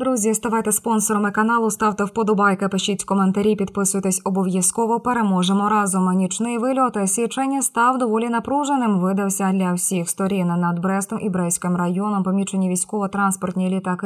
Друзі, ставайте спонсорами каналу, ставте вподобайки, пишіть коментарі, підписуйтесь обов'язково. Переможемо разом. Нічний вильот січень став доволі напруженим. Видався для всіх сторін. Над Брестом і Брестським районом помічені військово-транспортні літаки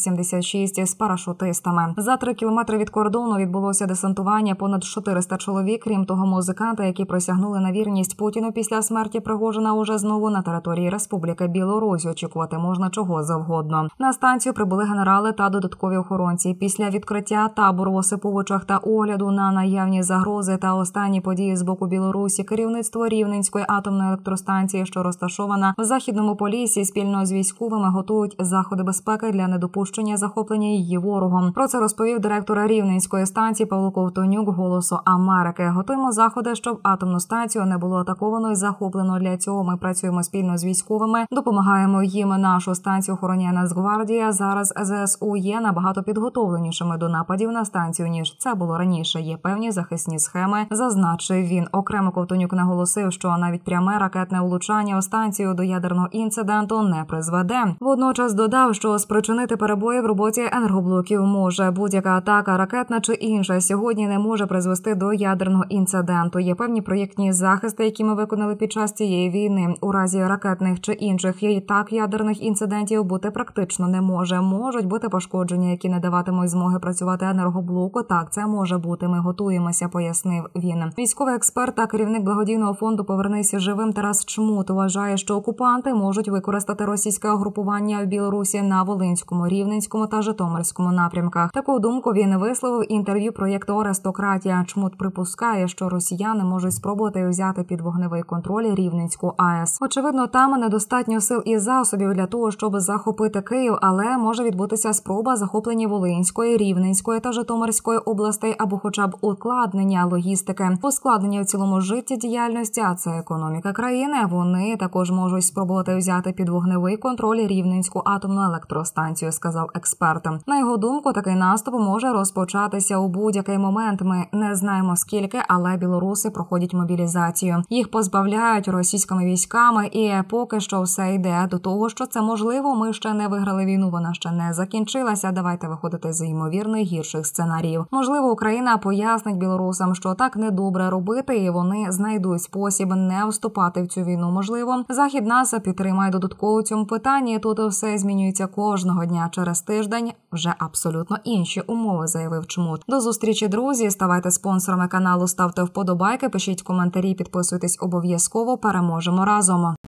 Іл-76 з парашутистами. За 3 кілометри від кордону відбулося десантування понад 400 чоловік. Крім того, музиканти, які присягнули на вірність Путіну після смерті Пригожина, уже знову на території Республіки Білорусь. Очікувати можна чого завгодно. На станцію прибули генерали та додаткові охоронці. Після відкриття табору в Осиповичах та огляду на наявні загрози та останні події з боку Білорусі, керівництво Рівненської атомної електростанції, що розташована в Західному Поліссі, спільно з військовими готують заходи безпеки для недопущення захоплення її ворогом. Про це розповів директор Рівненської станції Павло Ковтонюк «Голосу Америки». Готуємо заходи, щоб атомну станцію не було атаковано і захоплено. Для цього ми працюємо спільно з військовими, допомагаємо їм. Нашу станцію охороняє Нацгвардія. Зараз ЗСУ є набагато підготовленішими до нападів на станцію, ніж це було раніше. Є певні захисні схеми, зазначив він. Окремо Ковтонюк наголосив, що навіть пряме ракетне влучання у станцію до ядерного інциденту не призведе. Водночас додав, що спричинити перебої в роботі енергоблоків може. Будь-яка атака, ракетна чи інша, сьогодні не може призвести до ядерного інциденту. Є певні проєктні захисти, які ми виконали під час цієї війни. У разі ракетних чи інших і так ядерних інцидентів бути практично не може. Можуть бути пошкодження, які не даватимуть змоги працювати енергоблоку. Так, це може бути. Ми готуємося, пояснив він. Військовий експерт та керівник благодійного фонду «Повернися живим» Тарас Чмут вважає, що окупанти можуть використати російське угрупування в Білорусі на Волинському, Рівненському та Житомирському напрямках. Таку думку він висловив інтерв'ю проєкту «Аристократія». Чмут припускає, що росіяни можуть спробувати взяти під вогневий контроль Рівненську АЕС. Очевидно, там недостатньо сил і засобів для того, щоб захопити Київ, але може відбутися спроба захоплення Волинської, Рівненської та Житомирської областей або хоча б ускладнення логістики, ускладнення в цілому життєдіяльності, а це економіка країни. Вони також можуть спробувати взяти під вогневий контроль Рівненську атомну електростанцію, сказав експерт. На його думку, такий наступ може розпочатися у будь-який момент. Ми не знаємо скільки, але білоруси проходять мобілізацію. Їх позбавляють російськими військами, і поки що все йде до того, що це можливо. Ми ще не виграли війну, вона ще не закінчилася. Давайте виходити з ймовірних гірших сценаріїв. Можливо, Україна пояснить білорусам, що так недобре робити, і вони знайдуть спосіб не вступати в цю війну. Можливо, Захід нас підтримає додатково у цьому питанні. Тут все змінюється кожного дня. Через тиждень вже абсолютно інші умови, заявив Чмут. До зустрічі, друзі. Ставайте спонсорами каналу, ставте вподобайки, пишіть коментарі, підписуйтесь обов'язково. Переможемо разом.